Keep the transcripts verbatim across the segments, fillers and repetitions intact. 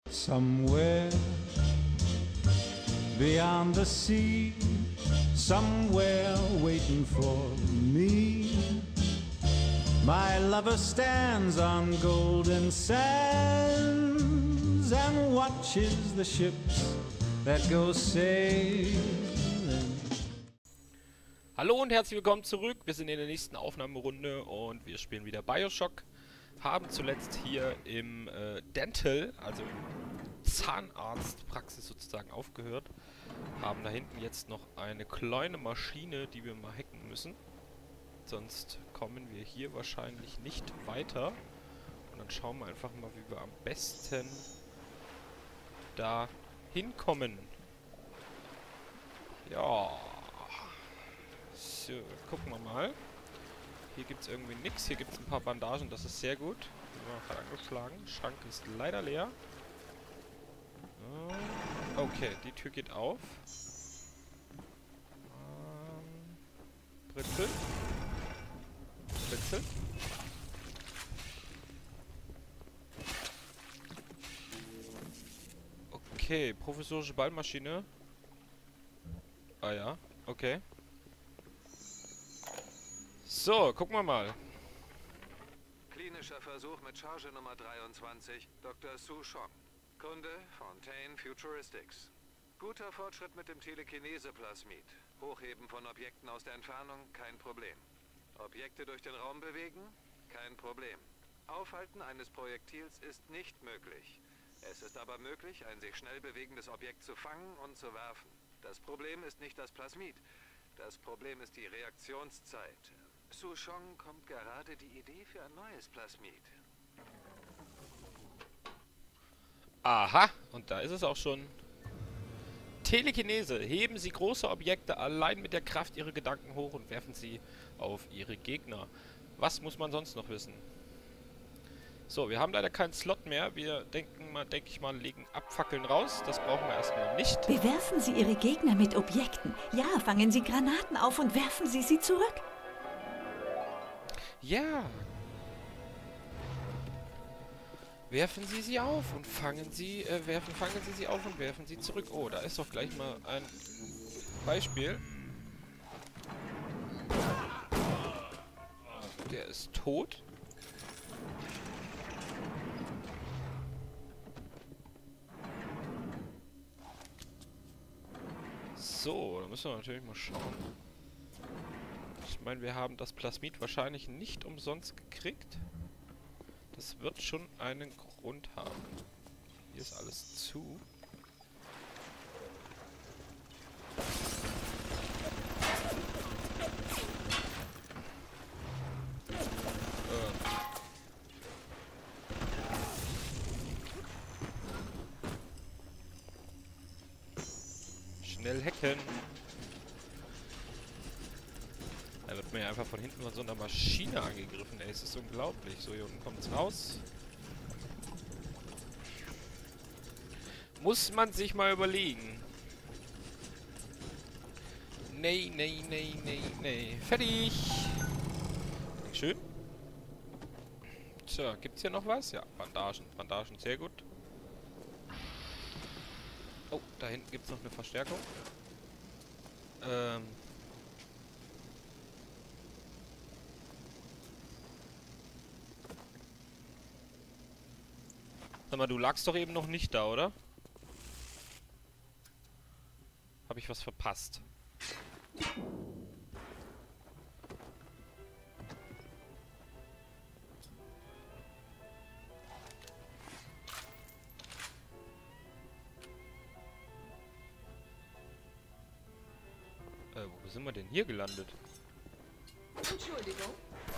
Somewhere beyond the sea, somewhere waiting for me, my lover stands on golden sands and watches the ships that go sailing. Hallo und herzlich willkommen zurück. Wir sind in der nächsten Aufnahmerunde und wir spielen wieder Bioshock. Haben zuletzt hier im äh, Dental, also Zahnarztpraxis sozusagen, aufgehört. Haben da hinten jetzt noch eine kleine Maschine, die wir mal hacken müssen. Sonst kommen wir hier wahrscheinlich nicht weiter. Und dann schauen wir einfach mal, wie wir am besten da hinkommen. Ja. So, gucken wir mal. Hier gibt es irgendwie nichts. Hier gibt es ein paar Bandagen, das ist sehr gut. Die waren gerade angeschlagen. Schrank ist leider leer. Okay, die Tür geht auf. Ähm, Britzel. Britzel. Okay, provisorische Ballmaschine. Ah ja, okay. So, gucken wir mal. Klinischer Versuch mit Charge Nummer dreiundzwanzig, Doktor Su Chong. Kunde, Fontaine Futuristics. Guter Fortschritt mit dem Telekinese-Plasmid. Hochheben von Objekten aus der Entfernung, kein Problem. Objekte durch den Raum bewegen, kein Problem. Aufhalten eines Projektils ist nicht möglich. Es ist aber möglich, ein sich schnell bewegendes Objekt zu fangen und zu werfen. Das Problem ist nicht das Plasmid. Das Problem ist die Reaktionszeit. Su Chong kommt gerade die Idee für ein neues Plasmid. Aha, und da ist es auch schon. Telekinese. Heben Sie große Objekte allein mit der Kraft Ihrer Gedanken hoch und werfen sie auf Ihre Gegner. Was muss man sonst noch wissen? So, wir haben leider keinen Slot mehr. Wir denken mal, denke ich mal, legen Abfackeln raus. Das brauchen wir erstmal nicht. Bewerfen Sie Ihre Gegner mit Objekten. Ja, fangen Sie Granaten auf und werfen Sie sie zurück. Ja. Werfen Sie sie auf und fangen Sie, äh, werfen, fangen Sie sie auf und werfen sie zurück. Oh, da ist doch gleich mal ein Beispiel. Der ist tot. So, da müssen wir natürlich mal schauen. Ich meine, wir haben das Plasmid wahrscheinlich nicht umsonst gekriegt. Das wird schon einen Grund haben. Hier ist alles zu. Äh. Schnell hacken. Da wird mir einfach von hinten von so einer Maschine angegriffen. Ey, es ist unglaublich. So, hier unten kommt es raus. Muss man sich mal überlegen. Nee, nee, nee, nee, nee. Fertig! Schön. Tja, gibt's hier noch was? Ja, Bandagen. Bandagen, sehr gut. Oh, da hinten gibt's noch eine Verstärkung. Ähm... Sag mal, du lagst doch eben noch nicht da, oder? Habe ich was verpasst? Äh, wo sind wir denn hier gelandet? Entschuldigung.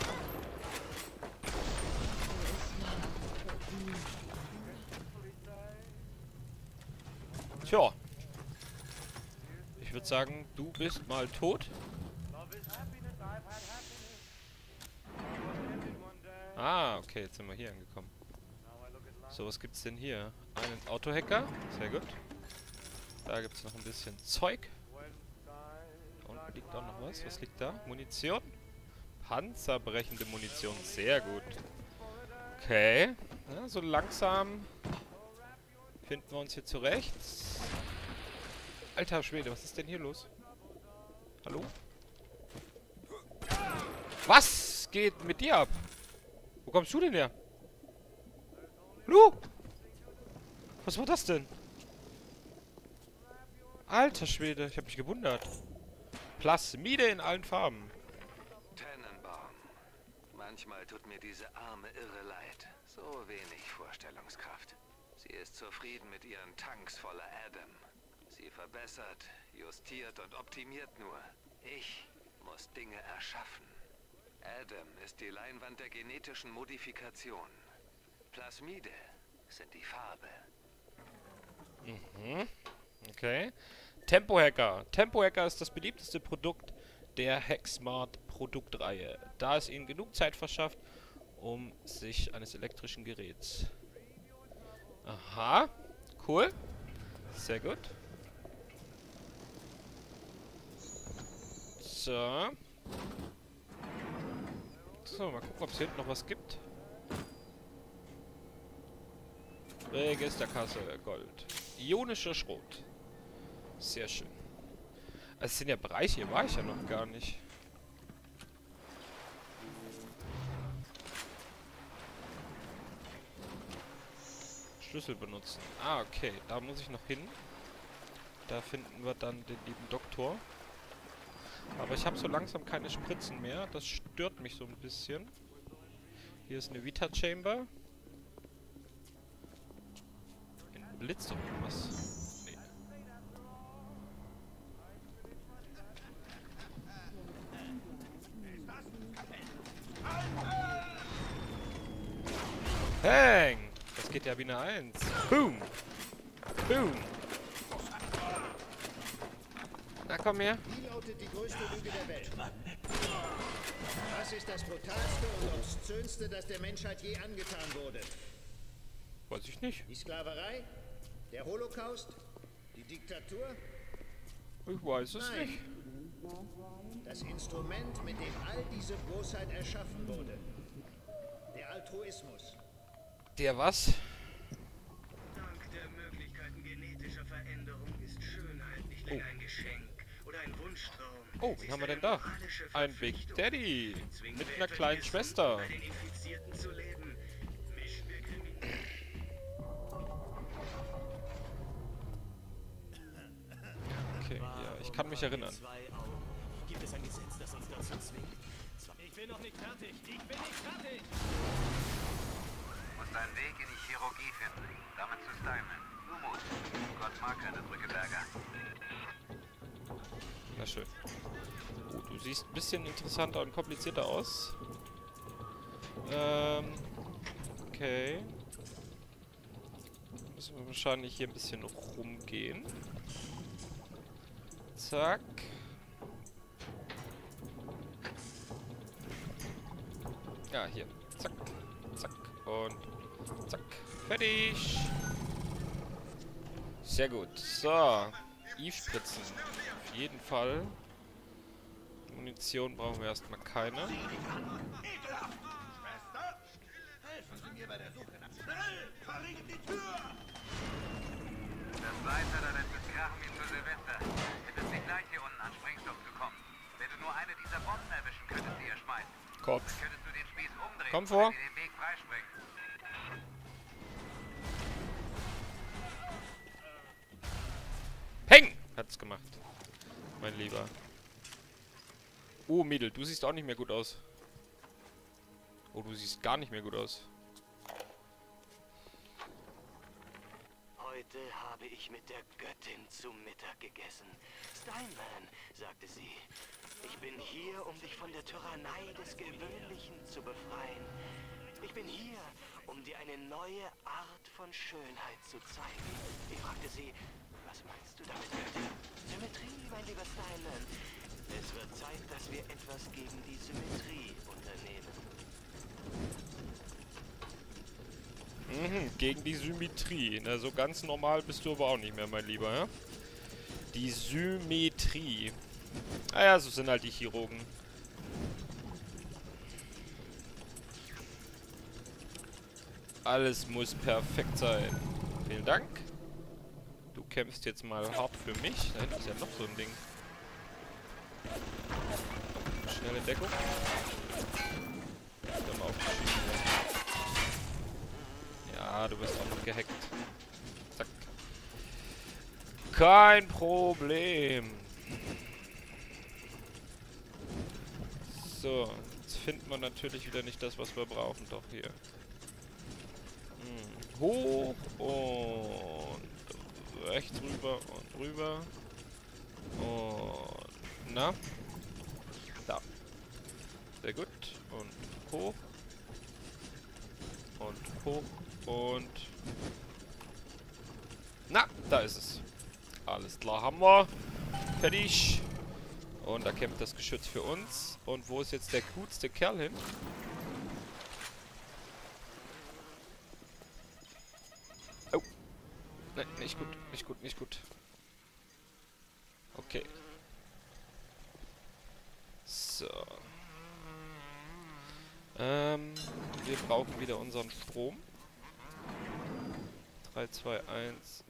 Tja. Ich würde sagen, du bist mal tot. Ah, okay, jetzt sind wir hier angekommen. So, was gibt's denn hier? Einen Autohacker, sehr gut. Da gibt's noch ein bisschen Zeug. Da unten liegt auch noch was. Was liegt da? Munition? Panzerbrechende Munition, sehr gut. Okay. Ja, so langsam Finden wir uns hier zurecht. Alter Schwede, was ist denn hier los? Hallo? Was geht mit dir ab? Wo kommst du denn her? Hallo? Was war das denn? Alter Schwede, ich habe mich gewundert. Plasmide in allen Farben. Tannenbaum. Manchmal tut mir diese arme Irre leid. So wenig Vorstellungskraft. Sie ist zufrieden mit ihren Tanks voller Adam. Sie verbessert, justiert und optimiert nur. Ich muss Dinge erschaffen. Adam ist die Leinwand der genetischen Modifikation. Plasmide sind die Farbe. Mhm. Okay. Tempo-Hacker. Tempo-Hacker ist das beliebteste Produkt der Hacksmart-Produktreihe, da es ihnen genug Zeit verschafft, um sich eines elektrischen Geräts. Aha. Cool. Sehr gut. So. So, mal gucken, ob es hier hinten noch was gibt. Registerkasse, Gold. Ionischer Schrot. Sehr schön. Es sind ja Bereiche, hier war ich ja noch gar nicht. Schlüssel benutzen. Ah, okay. Da muss ich noch hin. Da finden wir dann den lieben Doktor. Aber ich habe so langsam keine Spritzen mehr. Das stört mich so ein bisschen. Hier ist eine Vita-Chamber. Ein Blitz oder was? Nee. Bang! Das geht ja wie eine Eins. Boom! Boom! Na komm her. Wie lautet die größte Lüge der Welt? Was ist das brutalste und obszönste, das der Menschheit je angetan wurde? Weiß ich nicht. Die Sklaverei? Der Holocaust? Die Diktatur? Ich weiß es Nein. nicht. Das Instrument, mit dem all diese Bosheit erschaffen wurde. Der Altruismus. Der was? Dank der Möglichkeiten genetischer Veränderung ist Schönheit nicht länger ein Geschenk oder ein Wunschtraum. Oh, wen haben wir denn da? Ein Big Daddy mit einer kleinen Schwester. Bei den Infizierten zu leben. Mischen wir Kriminelle. Okay, ja, ich kann mich erinnern. Gibt es ein Gesetz, das uns dazu zwingt? Ich bin noch nicht fertig. Ich bin nicht fertig. Du musst einen Weg in die Chirurgie finden. Damit zu Steinman. Du musst. Gott mag keine Drückeberger. Na schön. Oh, du siehst ein bisschen interessanter und komplizierter aus. Ähm. Okay. Müssen wir wahrscheinlich hier ein bisschen rumgehen. Zack. Ja, hier. Zack. Zack. Und zack. Fertig. Sehr gut. So. Eve-Spritzen. Auf jeden Fall. Munition brauchen wir erstmal keine. Das Leiter der letzten Krachmin zu Silvester. Hättest dich gleich hier unten an Sprengstoff gekommen. Wenn du nur eine dieser Bomben erwischen könntest, die ihr schmeißt, Kopf. könntest du den Spieß umdrehen. Komm vor. Und dir den Weg freispringen. Peng! Hat's gemacht. Mein Lieber. Oh, Mädel, du siehst auch nicht mehr gut aus. Oh, du siehst gar nicht mehr gut aus. Heute habe ich mit der Göttin zu Mittag gegessen. Steinman, sagte sie, ich bin hier, um dich von der Tyrannei des Gewöhnlichen zu befreien. Ich bin hier, um dir eine neue Art von Schönheit zu zeigen. Ich fragte sie, was meinst du damit, Göttin? Symmetrie, mein lieber Steinman. Es wird Zeit, dass wir etwas gegen die Symmetrie unternehmen. Mhm, gegen die Symmetrie. Na, so ganz normal bist du aber auch nicht mehr, mein Lieber, ja? Die Symmetrie. Ah ja, so sind halt die Chirurgen. Alles muss perfekt sein. Vielen Dank. kämpfst jetzt mal hart für mich. Da hinten ist ja noch so ein Ding. Schnelle Deckung. Dann aufgeschieden. Ja, du wirst auch noch gehackt. Zack. Kein Problem. So, jetzt findet man natürlich wieder nicht das, was wir brauchen. Doch hier. Hm. Hoch und rechts rüber und rüber. Und na? Da. Sehr gut. Und hoch. Und hoch. Und... Na, da ist es. Alles klar, haben wir. Fertig. Und da kämpft das Geschütz für uns. Und wo ist jetzt der coolste Kerl hin? Oh. Ne, nicht gut, nicht gut, nicht gut. Okay. So. Ähm, wir brauchen wieder unseren Strom. drei, zwei, eins.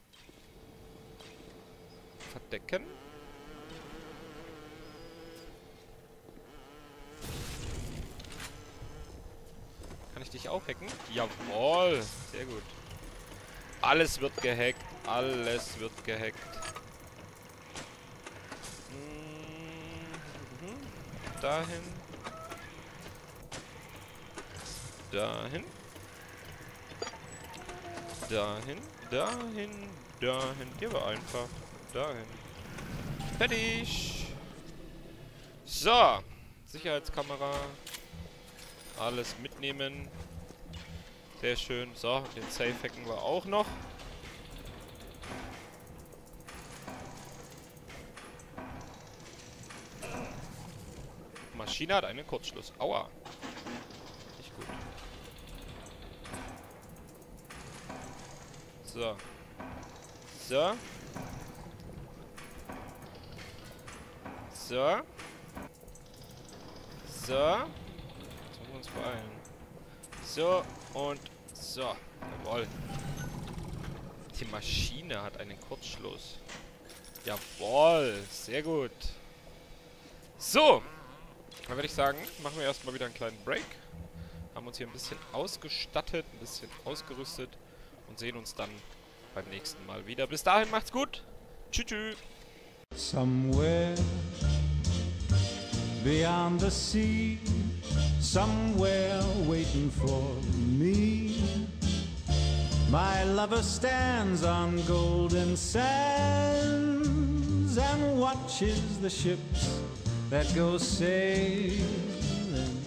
Verdecken. Kann ich dich auch hacken? Jawohl. Sehr gut. Alles wird gehackt. Alles wird gehackt. Mhm. Dahin. Dahin. Dahin. Dahin. Dahin. Gehen wir einfach. Dahin. Fertig. So. Sicherheitskamera. Alles mitnehmen. Sehr schön. So, den Safe hacken wir auch noch. Maschine hat einen Kurzschluss. Aua. Nicht gut. So. So. So. So. Jetzt müssen wir uns beeilen. So und so. Jawohl. Die Maschine hat einen Kurzschluss. Jawohl. Sehr gut. So. Dann würde ich sagen, machen wir erstmal wieder einen kleinen Break. Haben uns hier ein bisschen ausgestattet, ein bisschen ausgerüstet und sehen uns dann beim nächsten Mal wieder. Bis dahin macht's gut. Tschüss. Tschüss. Somewhere beyond the sea, somewhere waiting for me, my lover stands on golden sands and watches the ships that go sailing